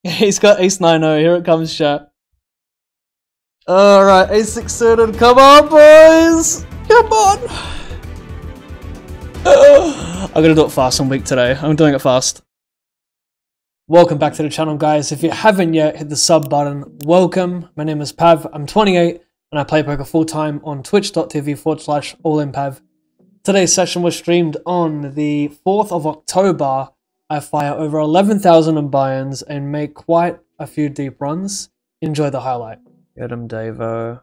He's got ace 9-0. Here it comes, chat. Alright, ace 6 suited. Come on, boys! Come on! I'm gonna do it fast and weak today. I'm doing it fast. Welcome back to the channel, guys. If you haven't yet, hit the sub button. Welcome. My name is Pav. I'm 28 and I play poker full-time on twitch.tv/allinpav. Today's session was streamed on the 4th of October. I fire over 11,000 in buy-ins and make quite a few deep runs. Enjoy the highlight. Get him, Davo.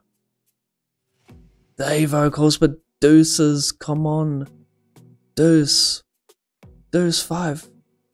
Davo calls for deuces. Come on. Deuce. Deuce 5.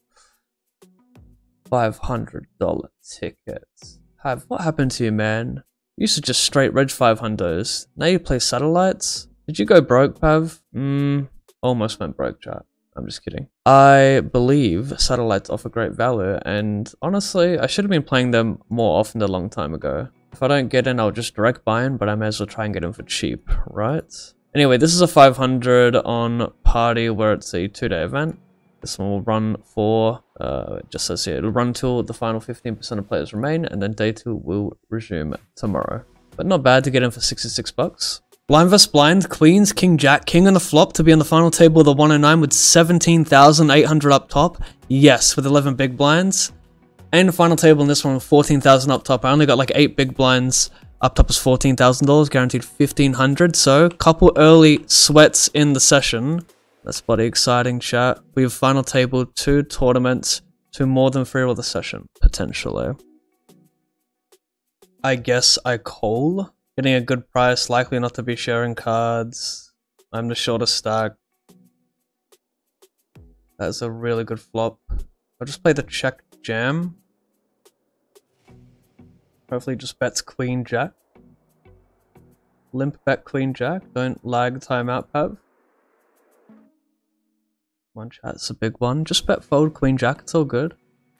$500 tickets. What happened to you, man? You used to just straight reg 500s. Now you play satellites? Did you go broke, Pav? Almost went broke, chat. I'm just kidding. I believe satellites offer great value, and honestly, I should have been playing them more often a long time ago. If I don't get in, I'll just direct buy in, but I may as well try and get in for cheap, right? Anyway, this is a 500 on party where it's a 2-day event. This one will run for, just says here, it'll run till the final 15% of players remain, and then day 2 will resume tomorrow. But not bad to get in for 66 bucks. Blind vs blind, queens, king, jack, king on the flop to be on the final table of the 109 with 17,800 up top. Yes, with 11 big blinds. And the final table in this one with 14,000 up top. I only got like 8 big blinds. Up top is $14,000, guaranteed 1,500. So, couple early sweats in the session. That's bloody exciting, chat. We have final table, 2 tournaments, 2 more than 3 of the session, potentially. I guess I call. Getting a good price, likely not to be sharing cards. I'm the shortest stack. That's a really good flop. I'll just play the check jam. Hopefully just bets queen jack. Limp bet queen jack. Don't lag timeout, Pav. One chat's a big one. Just bet fold queen jack, it's all good.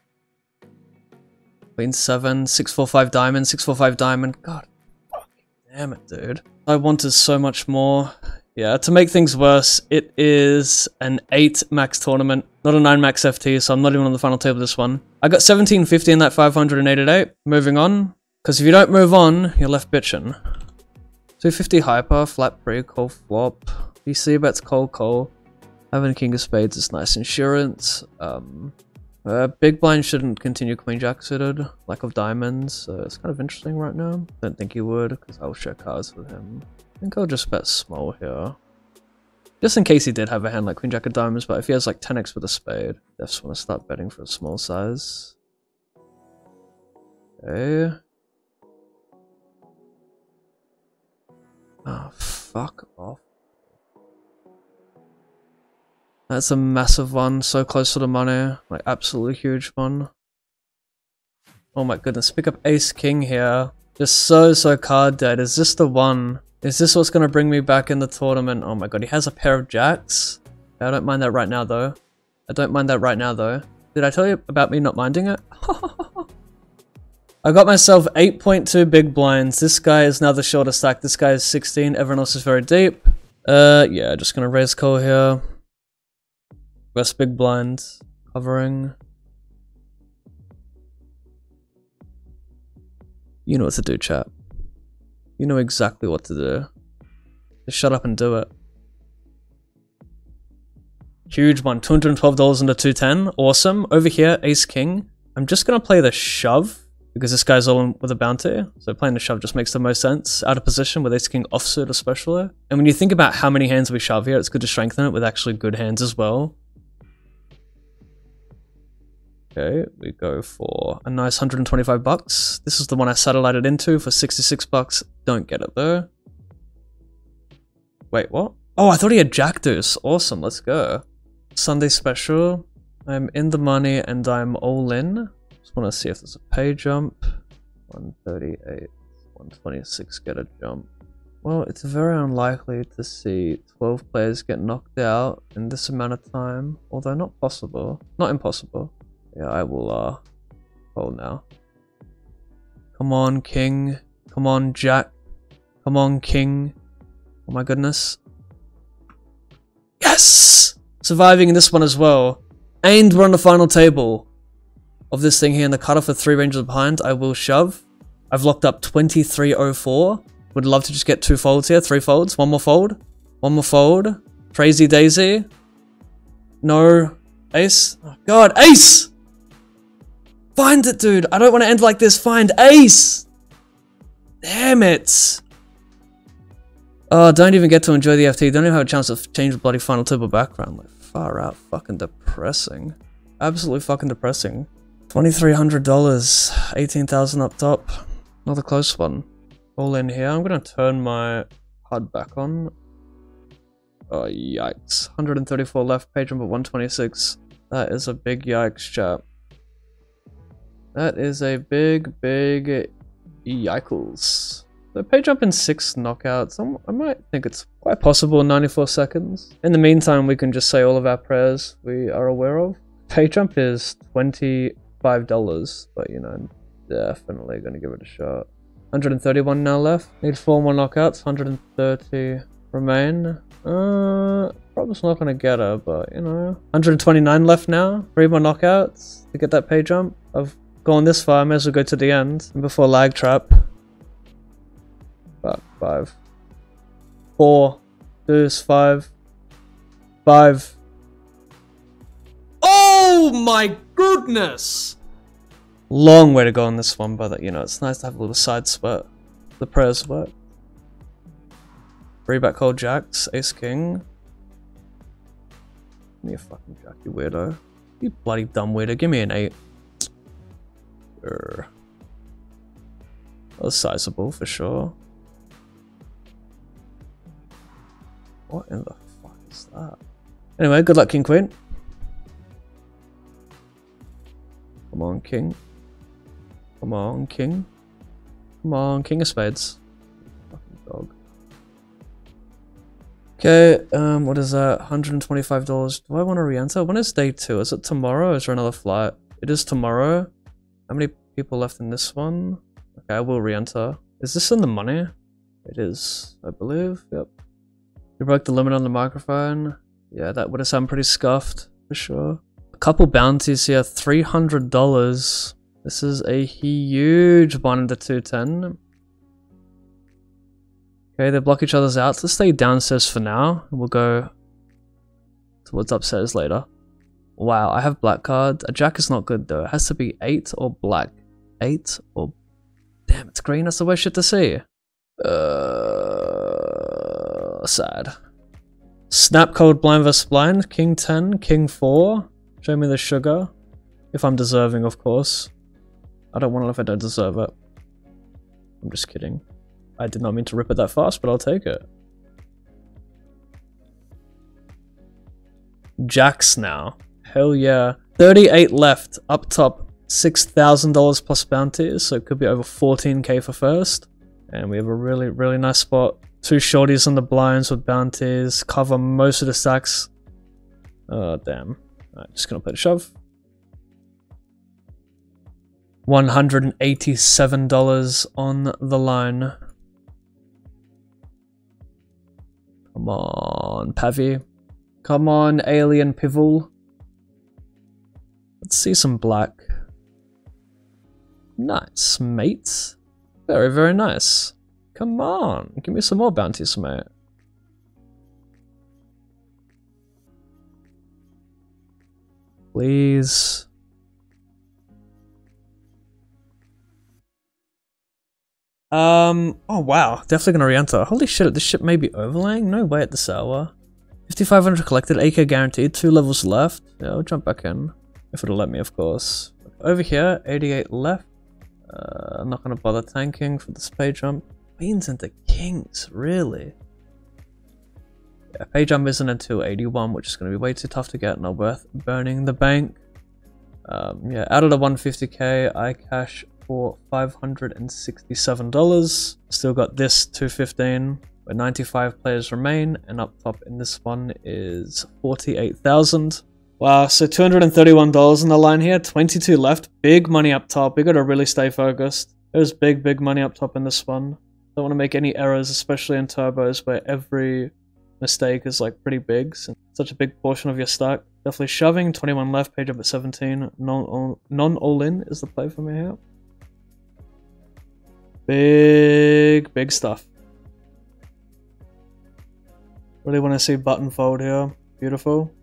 Queen 7, 6-4-5 diamond, 6-4-5 diamond. God fucking damn it, dude. I wanted so much more. Yeah, to make things worse, it is an 8 max tournament, not a 9 max FT, so I'm not even on the final table this one. I got 1750 in that 588. Moving on. Because if you don't move on, you're left bitching. 250 hyper, flat pre, call flop. BC bets call. Having king of spades is nice insurance. Big blind shouldn't continue queen jack suited, lack of diamonds, so it's kind of interesting right now. Don't think he would, because I'll share cards with him. I think I'll just bet small here. Just in case he did have a hand like queen jack of diamonds, but if he has like 10x with a spade, I just want to start betting for a small size. Okay. Oh, fuck off. That's a massive one, so close to the money, like absolutely huge one. Oh my goodness, pick up ace king here. Just so card dead. Is this the one? Is this what's gonna bring me back in the tournament? Oh my god, he has a pair of jacks. I don't mind that right now though. Did I tell you about me not minding it? I got myself 8.2 big blinds. This guy is now the shortest stack. This guy is 16. Everyone else is very deep. Yeah, just gonna raise call here. West big blind, covering. You know what to do, chat. You know exactly what to do. Just shut up and do it. Huge one, $212 into 210. Awesome. Over here, ace king. I'm just gonna play the shove because this guy's all in with a bounty. So playing the shove just makes the most sense. Out of position with ace king offsuit especially. And when you think about how many hands we shove here, it's good to strengthen it with actually good hands as well. Okay, we go for a nice 125 bucks. This is the one I satellited into for 66 bucks. Don't get it though. Wait, what? Oh, I thought he had jack deuce. Awesome, let's go. Sunday special. I'm in the money and I'm all in. Just want to see if there's a pay jump. 138, 126 get a jump. Well, it's very unlikely to see 12 players get knocked out in this amount of time. Although not possible. Not impossible. Yeah, I will, call now. Come on, king. Come on, jack. Come on, king. Oh my goodness. Yes! Surviving in this one as well. And we're on the final table. of this thing here in the cutoff for 3 ranges behind, I will shove. I've locked up 2304. Would love to just get 2 folds here, 3 folds, 1 more fold. 1 more fold. Crazy Daisy. No. Ace. Oh god, ace! Find it, dude. I don't want to end like this. Find ace! Damn it. Oh, don't even get to enjoy the FT. Don't even have a chance to change the bloody final table background. Like, far out. Fucking depressing. Absolutely fucking depressing. $2,300. 18,000 up top. Another close one. All in here. I'm gonna turn my HUD back on. Oh, yikes. 134 left, page number 126. That is a big yikes, chat. That is a big, big yikes. The page jump in 6 knockouts. I might think it's quite possible in 94 seconds. In the meantime, we can just say all of our prayers we are aware of. Page jump is $25, but you know, definitely gonna give it a shot. 131 now left. Need 4 more knockouts. 130 remain. Probably not gonna get her, but you know. 129 left now. 3 more knockouts to get that pay jump. I've gone this far, I may as well go to the end before lag trap. But 5. 4. Deuce, 5. 5. Oh my goodness! Long way to go on this one, but you know, it's nice to have a little side spurt. The prayers work. 3 back hold jacks, ace king. Give me a fucking jack, you weirdo. You bloody dumb weirdo, give me an 8. That was sizable for sure. What in the fuck is that? Anyway, good luck, king queen. Come on, king. Come on, king. Come on, king of spades. Fucking dog. Okay, what is that? $125. Do I want to re-enter? When is day 2? Is it tomorrow or is there another flight? It is tomorrow. How many people left in this one? Okay, I will re-enter. Is this in the money? It is, I believe. Yep. We broke the limit on the microphone. Yeah, that would have sounded pretty scuffed, for sure. A couple bounties here, $300. This is a huge one into 210. Okay, they block each other's out. Let's stay downstairs for now. And we'll go towards upstairs later. Wow, I have black cards. A jack is not good though. It has to be 8 or black. 8 or... Damn, it's green. That's the worst shit to see. Sad. Snap code blind vs blind. King 10, king 4. Show me the sugar. If I'm deserving, of course. I don't want it if I don't deserve it. I'm just kidding. I did not mean to rip it that fast, but I'll take it. Jacks now. Hell yeah. 38 left. Up top. $6,000 plus bounties. So it could be over 14k for first. And we have a really, really nice spot. 2 shorties on the blinds with bounties. Cover most of the stacks. Oh, damn. Alright, just gonna play the shove. $187 on the line. Come on, Pavi. Come on, Alien Pivul. Let's see some black. Nice, mate. Very, very nice. Come on, give me some more bounties, mate. Please. Oh wow, definitely gonna re-enter. Holy shit, this ship may be overlaying? No way at this hour. 5,500 collected, AK guaranteed, 2 levels left. Yeah, I'll jump back in. If it'll let me, of course. Over here, 88 left. I'm not gonna bother tanking for this pay jump. Queens into kings, really? Yeah, pay jump isn't until 81, which is gonna be way too tough to get, not worth burning the bank. Yeah, out of the 150k, I cash for $567. Still got this 215, where 95 players remain, and up top in this one is 48,000. Wow, so $231 on the line here, 22 left, big money up top. We gotta really stay focused. There's big money up top in this one. Don't want to make any errors, especially in turbos where every mistake is like pretty big, since such a big portion of your stack. Definitely shoving, 21 left, page up at 17. Non-all-in is the play for me here. Big stuff. Really want to see button fold here. Beautiful.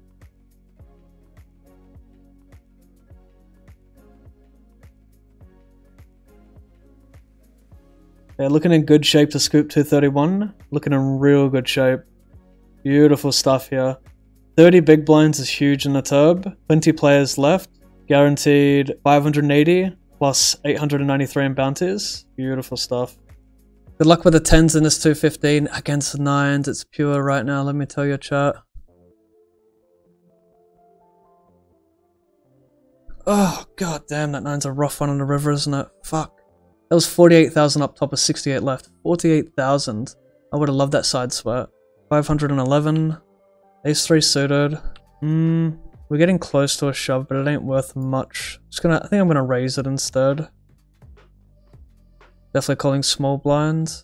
Yeah, looking in good shape to scoop 231. Looking in real good shape. Beautiful stuff here. 30 big blinds is huge in the turb. 20 players left. Guaranteed 580 plus 893 in bounties. Beautiful stuff. Good luck with the 10s in this 215 against the 9s. It's pure right now, let me tell you, chat. Oh, god damn, that 9's a rough one on the river, isn't it? Fuck. That was 48,000 up top of 68 left. 48,000. I would have loved that side sweat. 511. Ace 3 suited. We're getting close to a shove, but it ain't worth much. I think I'm gonna raise it instead. Definitely calling small blind.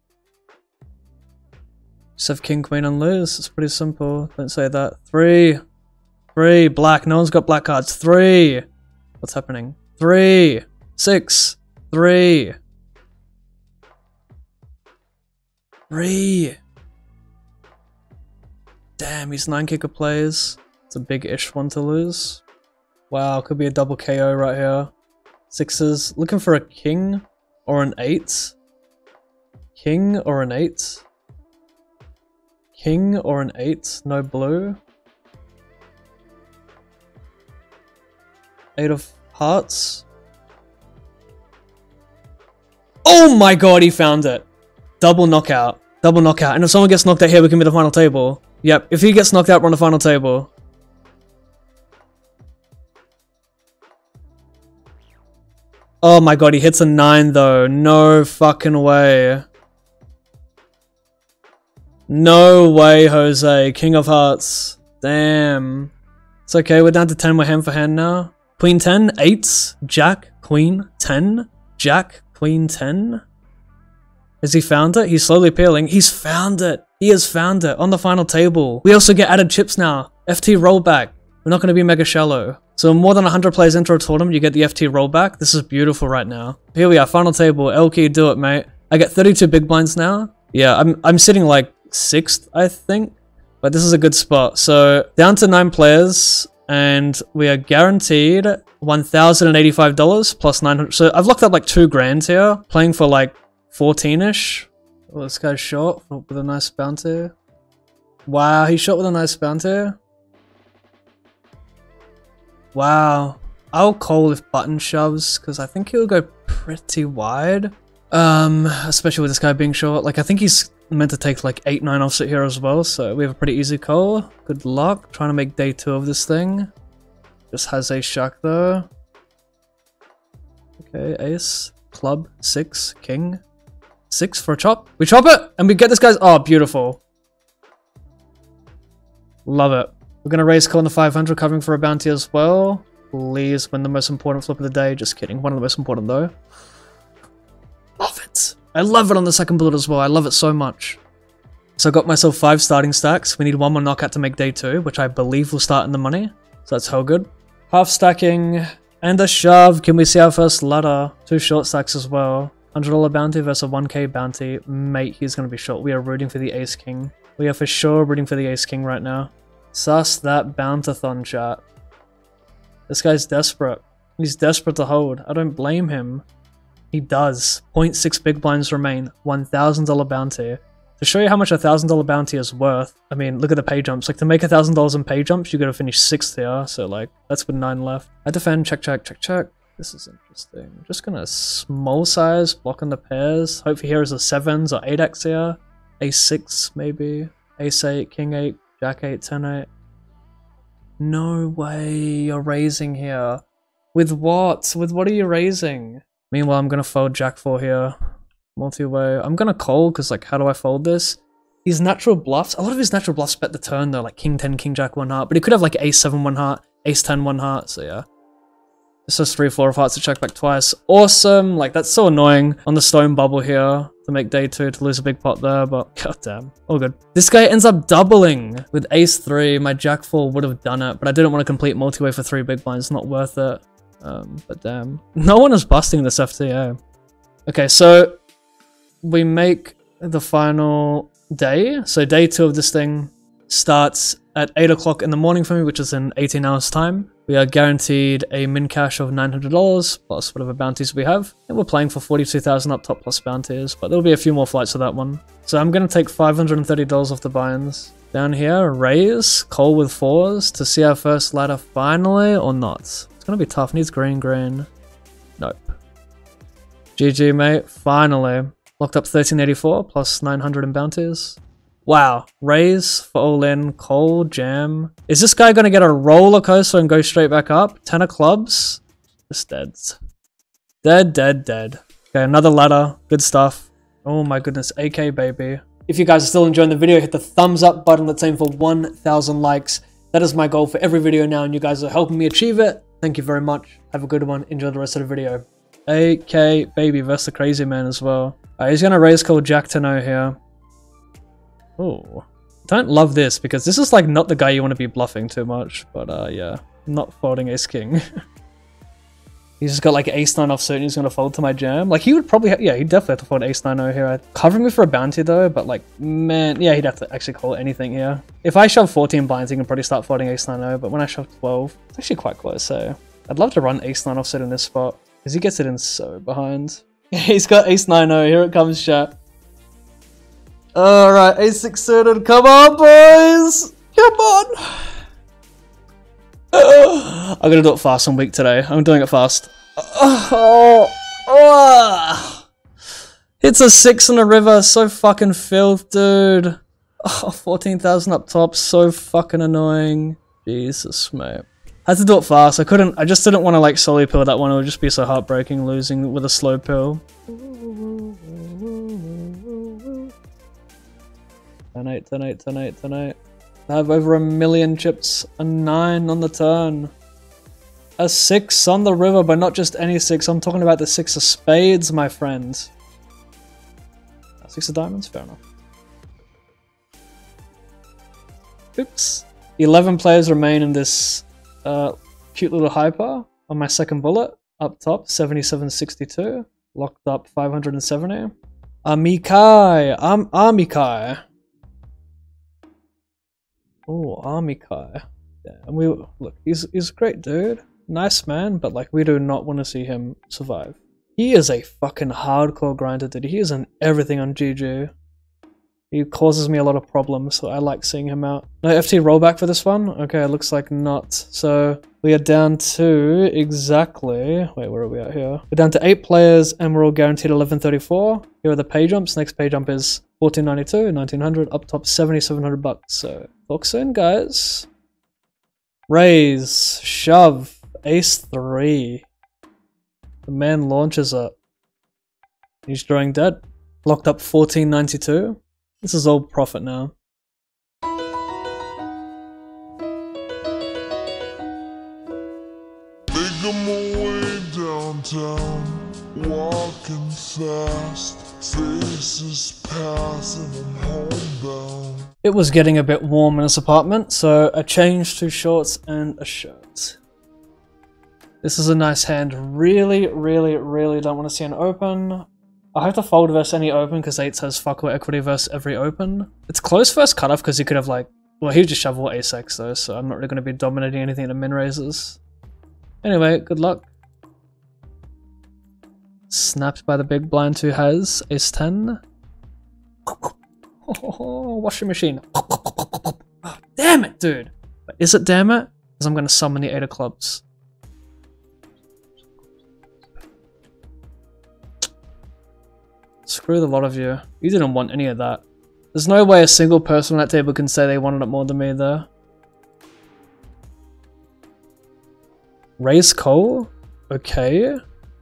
Just have king, queen, and lose. It's pretty simple. Don't say that. 3. 3. Black. No one's got black cards. 3. What's happening? 3. 6. 3. 3. Damn, he's 9 kicker plays. It's a big-ish one to lose. Wow, could be a double KO right here. 6s. Looking for a king or an 8. King or an 8. King or an 8. No blue. 8 of hearts. Oh my god, he found it. Double knockout. Double knockout. And if someone gets knocked out here, we can be the final table. Yep, if he gets knocked out, we're on the final table. Oh my god, he hits a 9 though. No fucking way. No way, Jose. King of hearts. Damn. It's okay, we're down to 10. We're hand for hand now. Queen 10, 8s, Jack, Queen 10, Jack, Queen 10. Has he found it? He's slowly peeling. He's found it. He has found it on the final table. We also get added chips now. FT rollback. We're not going to be mega shallow. So more than 100 players into a tournament, you get the FT rollback. This is beautiful right now. Here we are, final table. LK, do it, mate. I get 32 big blinds now. Yeah, I'm sitting like 6th, I think. But this is a good spot. So down to 9 players. And we are guaranteed $1,085 plus 900. So I've locked up like 2 grand here. Playing for like 14-ish. Oh, this guy's short with a nice bounty. Wow, he's short with a nice bounty. Wow. I'll call if button shoves, because I think he'll go pretty wide. Especially with this guy being short. Like, I think he's meant to take like 8-9 offset here as well, so we have a pretty easy call. Good luck. Trying to make day 2 of this thing. Just has a shack though. Okay, ace, club, 6, king. 6 for a chop. We chop it, and we get this guy's... Oh, beautiful. Love it. We're going to raise call in the 500, covering for a bounty as well. Please win the most important flip of the day. Just kidding. One of the most important, though. Love it. I love it on the second bullet as well. I love it so much. So I got myself 5 starting stacks. We need 1 more knockout to make day 2, which I believe will start in the money. So that's hell good. Half stacking and a shove. Can we see our first ladder? 2 short stacks as well. $100 bounty versus a 1k bounty. Mate, he's going to be short. We are rooting for the ace king. We are for sure rooting for the ace king right now. Sus that bountathon, chat. This guy's desperate. He's desperate to hold. I don't blame him. He does. 0.6 big blinds remain. $1,000 bounty. To show you how much a $1,000 bounty is worth, I mean, look at the pay jumps. Like, to make $1,000 in pay jumps, you gotta finish 6th here. So, like, that's with 9 left. I defend, check, check, check, check. This is interesting. I'm just gonna small size, blocking the pairs. Hopefully here is a 7s or 8x here. A6, maybe. Ace 8, king 8, jack 8, 10 8. No way you're raising here. With what? With what are you raising? Meanwhile, I'm gonna fold jack 4 here. Multi-way. I'm gonna call, because, like, how do I fold this? These natural bluffs, a lot of his natural bluffs bet the turn, though, like king 10, king jack 1 heart. But he could have, like, ace 7, 1 heart, ace 10, 1 heart, so yeah. This has 3, 4 of hearts to check back twice. Awesome! Like, that's so annoying on the stone bubble here to make day 2 to lose a big pot there, but goddamn, all good. This guy ends up doubling with ace 3. My jack 4 would have done it, but I didn't want to complete multi-way for 3 big blinds. Not worth it. But damn, no one is busting this FTA. Okay, so we make the final day. So day 2 of this thing starts at 8 o'clock in the morning for me, which is in 18 hours time. We are guaranteed a min cash of $900 plus whatever bounties we have. And we're playing for 42,000 up top plus bounties, but there'll be a few more flights for that one. So I'm going to take $530 off the buy-ins. Down here, raise, call with 4s to see our first ladder finally or not. It's going to be tough. Needs green, green. Nope. GG, mate. Finally. Locked up 1384 plus 900 in bounties. Wow, raise for all in, call, jam. Is this guy gonna get a roller coaster and go straight back up? 10 of clubs? Just dead. Dead, dead, dead. Okay, another ladder. Good stuff. Oh my goodness, AK baby. If you guys are still enjoying the video, hit the thumbs up button. Let's aim for 1,000 likes. That is my goal for every video now, and you guys are helping me achieve it. Thank you very much. Have a good one. Enjoy the rest of the video. AK baby versus the crazy man as well. He's gonna raise call Jack 10-0 here. Oh, don't love this because this is like not the guy you want to be bluffing too much, but yeah, I'm not folding ace king. He's just got like ace 9 offsuit and he's gonna fold to my jam. Like he would probably, yeah, he'd definitely have to fold ace 9-0 here. Covering me for a bounty though, but like, man, yeah, he'd have to actually call anything here. If I shove 14 blinds, he can probably start folding ace 9-0, but when I shove 12, it's actually quite close, so I'd love to run ace 9 offsuit in this spot because he gets it in so behind. He's got ace 9-0, here it comes, chat. Alright, ace6 suited, come on boys! Come on! I'm gonna do it fast and weak today. I'm doing it fast. It's a 6 in the river, so fucking filth, dude. 14,000 up top, so fucking annoying. Jesus, mate. I had to do it fast. I just didn't want to like solo pill that one. It would just be so heartbreaking losing with a slow pill. 10-8, 10-8, 10-8, 10-8. I have over 1 million chips. A 9 on the turn. A 6 on the river, but not just any 6. I'm talking about the 6 of spades, my friend. 6 of diamonds? Fair enough. Oops. 11 players remain in this cute little hyper on my second bullet. Up top, 7762. Locked up, 570. Amikai. Amikai. Oh, Amikai. Yeah, and look, he's a great dude. Nice man, but like we do not want to see him survive. He is a fucking hardcore grinder, dude. He is on everything on GG. He causes me a lot of problems, so I like seeing him out. No FT rollback for this one? Okay, it looks like not. So we are down to exactly... Wait, where are we at here? We're down to 8 players and we're all guaranteed 1134. Here are the pay jumps. Next pay jump is 1492, 1900, up top 7700 bucks. So talk soon, guys. Raise, shove, ace 3. The man launches it. He's drawing dead. Locked up 1492. This is all profit now. Make my way downtown, walking fast, faces passing, I'm homebound. It was getting a bit warm in this apartment, so I changed to shorts and a shirt. This is a nice hand. Really, really, really don't want to see an open. I have to fold versus any open because 8 has fuck all equity versus every open. It's close first cutoff because he could have like... Well, he just shovel ace-x though, so I'm not really going to be dominating anything in the min raises. Anyway, good luck. Snapped by the big blind who has ace-10. Oh, washing machine. Oh, damn it, dude. But is it damn it? Because I'm going to summon the 8 of clubs. Screw the lot of you. You didn't want any of that. There's no way a single person on that table can say they wanted it more than me there. Raise call? Okay.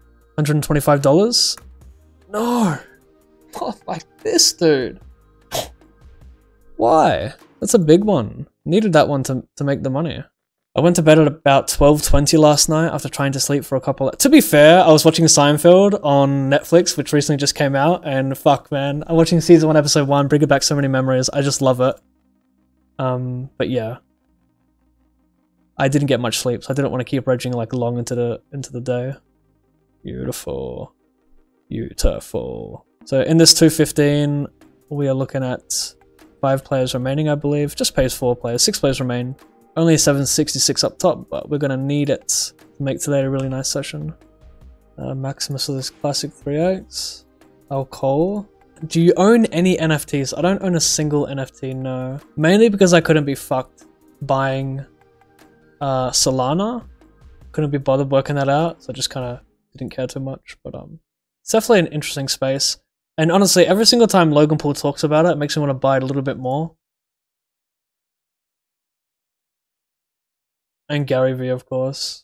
$125? No! Not like this, dude. Why? That's a big one. Needed that one to make the money. I went to bed at about 12:20 last night after trying to sleep for a couple of... To be fair, I was watching Seinfeld on Netflix, which recently just came out, and fuck, man. I'm watching season 1, episode 1, bringing back so many memories. I just love it. But yeah. I didn't get much sleep, so I didn't want to keep raging like long into the day. Beautiful. Beautiful. So in this 215, we are looking at 5 players remaining, I believe. Just pays 4 players. 6 players remain. Only 766 up top, but we're going to need it to make today a really nice session. Maximus of this classic 3x. I'll call. Do you own any NFTs? I don't own a single NFT, no. Mainly because I couldn't be fucked buying Solana. Couldn't be bothered working that out, so I just kind of didn't care too much. But it's definitely an interesting space. And honestly, every single time Logan Paul talks about it, it makes me want to buy it a little bit more. And Gary Vee, of course.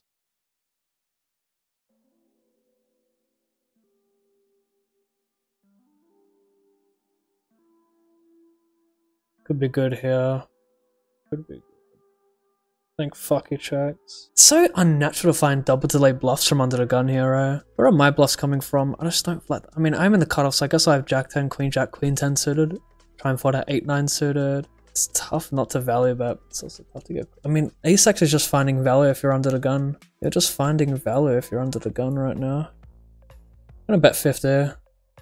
Could be good here. Could be good. Think fuck he checks. It's so unnatural to find double delay bluffs from under the gun here. Where are my bluffs coming from? I just don't flat. I mean, I'm in the cutoff, so I guess I have Jack 10, Queen Jack, Queen 10 suited. Try and find out 8-9 suited. It's tough not to value bet. It's also tough to get. I mean, Ace-X is just finding value if you're under the gun. You're just finding value if you're under the gun right now. I'm gonna bet 50. You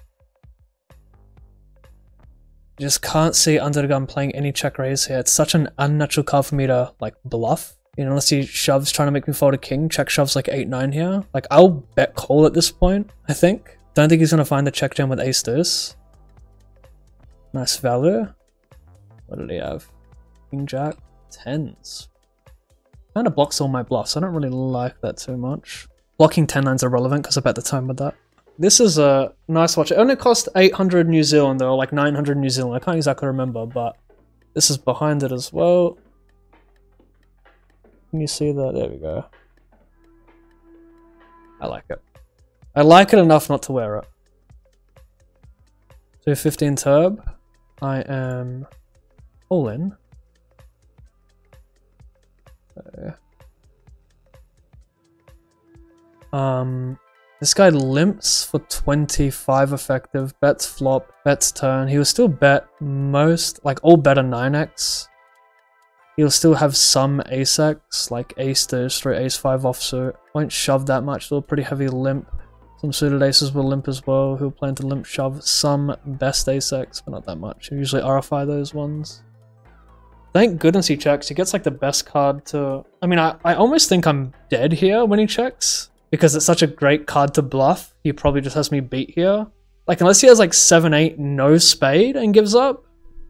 just can't see under the gun playing any check raise here. It's such an unnatural card for me to like bluff. You know, unless he shoves trying to make me fold a king. Check shoves like 8-9 here. Like I'll bet call at this point, I think. Don't think he's gonna find the check jam with ace deuce. Nice value. What did he have? King Jack, 10s. Kind of blocks all my bluffs. I don't really like that too much. Blocking 10-9's irrelevant because I bet the time with that. This is a nice watch. It only cost 800 New Zealand though, like 900 New Zealand. I can't exactly remember, but this is behind it as well. Can you see that? There we go. I like it. I like it enough not to wear it. So 15 turb. I am all in. This guy limps for 25 effective, bets flop, bets turn. He will still bet most, like all better 9x. He'll still have some ace-x, like ace deuce through ace 5 offsuit. Won't shove that much, still pretty heavy limp. Some suited aces will limp as well. He'll plan to limp shove some best ace-x, but not that much. He'll usually RFI those ones. Thank goodness he checks. He gets like the best card to... I mean, I almost think I'm dead here when he checks. Because it's such a great card to bluff, he probably just has me beat here. Like, unless he has like 7-8, no spade, and gives up.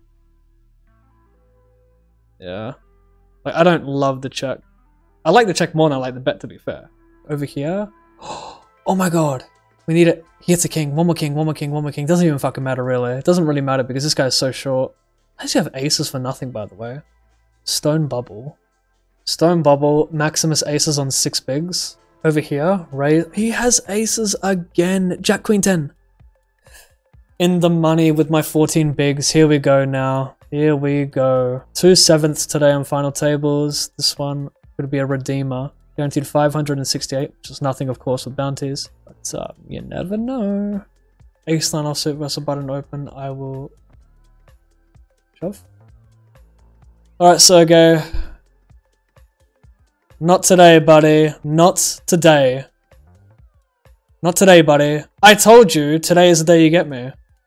Yeah. Like, I don't love the check. I like the check more than I like the bet, to be fair. Over here. Oh my god. We need it. He hits a king. One more king, one more king, one more king. Doesn't even fucking matter, really. It doesn't really matter because this guy is so short. I actually have aces for nothing, by the way. Stone bubble. Stone bubble. Maximus aces on 6 bigs. Over here, Ray, he has aces again. Jack Queen 10. In the money with my 14 bigs. Here we go now. Here we go. 2 7ths today on final tables. This one could be a redeemer. Guaranteed 568, which is nothing, of course, with bounties. But you never know. Ace 9 offsuit versus button open. I will shove. Alright, Sergey. Not today, buddy. Not today. Not today, buddy. I told you, today is the day you get me.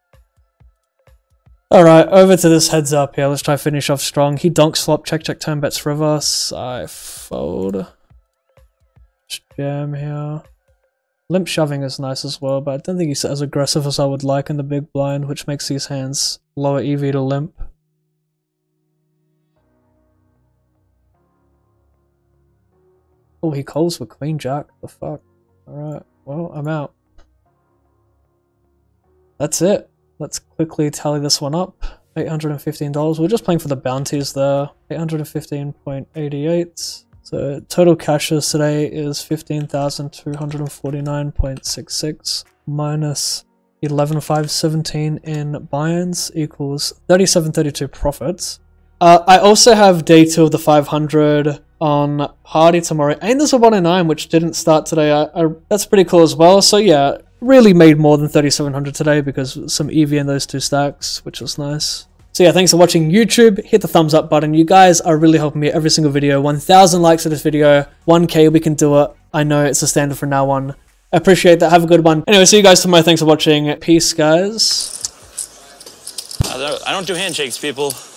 Alright, over to this heads up here. Let's try finish off strong. He donks flop, check, check, turn, bets reverse. I fold. Just jam here. Limp shoving is nice as well, but I don't think he's as aggressive as I would like in the big blind, which makes these hands lower EV to limp. Oh, he calls for Queen Jack. The fuck? Alright, well, I'm out. That's it. Let's quickly tally this one up. $815. We're just playing for the bounties there. 815.88. So total cashes today is 15,249.66 minus 11,517 in buy-ins equals 3732 profits. I also have day 2 of the 500 on Party tomorrow. And there's a 109 which didn't start today. That's pretty cool as well. So yeah, really made more than 3,700 today because some EV in those 2 stacks, which was nice. So yeah, thanks for watching YouTube. Hit the thumbs up button. You guys are really helping me every single video. 1,000 likes for this video. 1K, we can do it. I know it's a standard from now on. I appreciate that. Have a good one. Anyway, see you guys tomorrow. Thanks for watching. Peace, guys. I don't do handshakes, people.